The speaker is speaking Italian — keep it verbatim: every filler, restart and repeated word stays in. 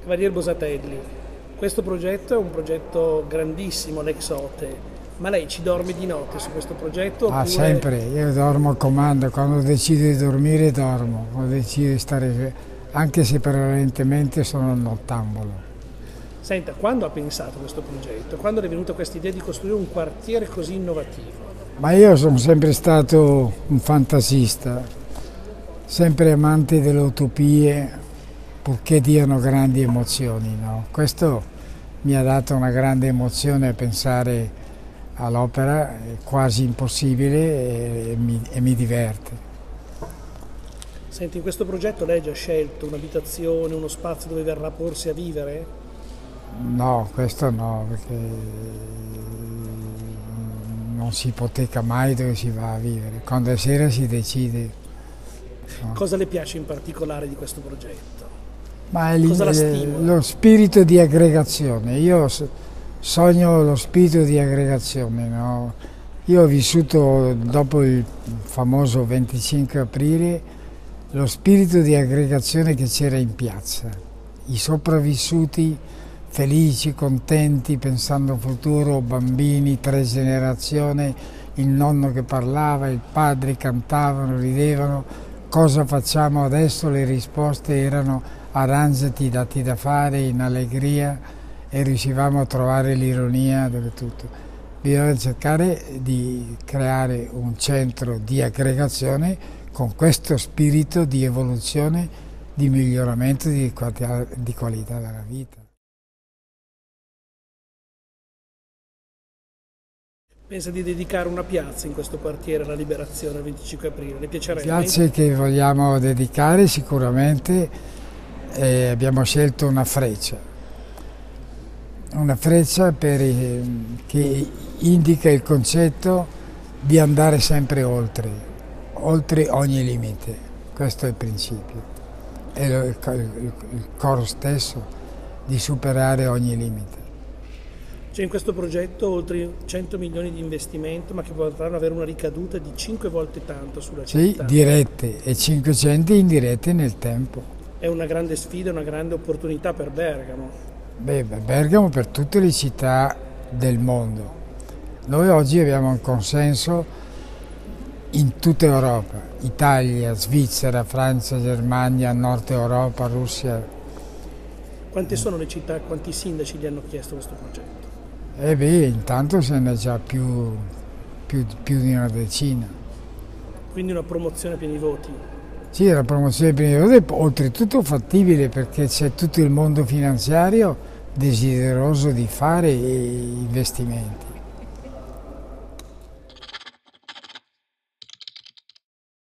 Cavalier Bosatelli, questo progetto è un progetto grandissimo, l'Exote, ma lei ci dorme di notte su questo progetto? Ah, oppure... sempre, io dormo a comando, quando decido di dormire dormo, quando decido di stare, anche se prevalentemente sono nottambulo. Senta, quando ha pensato questo progetto? Quando le è venuta questa idea di costruire un quartiere così innovativo? Ma io sono sempre stato un fantasista, sempre amante delle utopie, purché diano grandi emozioni, no? Questo mi ha dato una grande emozione a pensare all'opera, è quasi impossibile e mi, e mi diverte. Senti, in questo progetto lei ha già scelto un'abitazione, uno spazio dove verrà a porsi a vivere? No, questo no, perché non si ipoteca mai dove si va a vivere, quando è sera si decide. No. Cosa le piace in particolare di questo progetto? Ma è Cosa la stimola? lo spirito di aggregazione, io sogno lo spirito di aggregazione, no? Io ho vissuto dopo il famoso venticinque aprile lo spirito di aggregazione che c'era in piazza, i sopravvissuti felici, contenti, pensando al futuro, bambini, tre generazioni, il nonno che parlava, il padre, cantavano, ridevano, cosa facciamo adesso? Le risposte erano arrangiati, dati da fare, in allegria, e riuscivamo a trovare l'ironia del tutto. Bisogna cercare di creare un centro di aggregazione con questo spirito di evoluzione, di miglioramento, di qualità, di qualità della vita. Pensa di dedicare una piazza in questo quartiere alla Liberazione il venticinque aprile? Le piacerebbe? Piazze che vogliamo dedicare sicuramente, eh, abbiamo scelto una freccia, una freccia per, eh, che indica il concetto di andare sempre oltre, oltre ogni limite, questo è il principio, è il, il, il coro stesso di superare ogni limite. C'è in questo progetto oltre cento milioni di investimento, ma che potranno avere una ricaduta di cinque volte tanto sulla città. Sì, dirette e cinquecento indirette nel tempo. È una grande sfida, una grande opportunità per Bergamo. Beh, Bergamo per tutte le città del mondo. Noi oggi abbiamo un consenso in tutta Europa, Italia, Svizzera, Francia, Germania, Nord Europa, Russia. Quante sono le città, quanti sindaci gli hanno chiesto questo progetto? Eh beh, intanto se ne è già più, più, più di una decina. Quindi una promozione a pieni voti? Sì, la promozione a pieni voti, oltretutto fattibile perché c'è tutto il mondo finanziario desideroso di fare investimenti.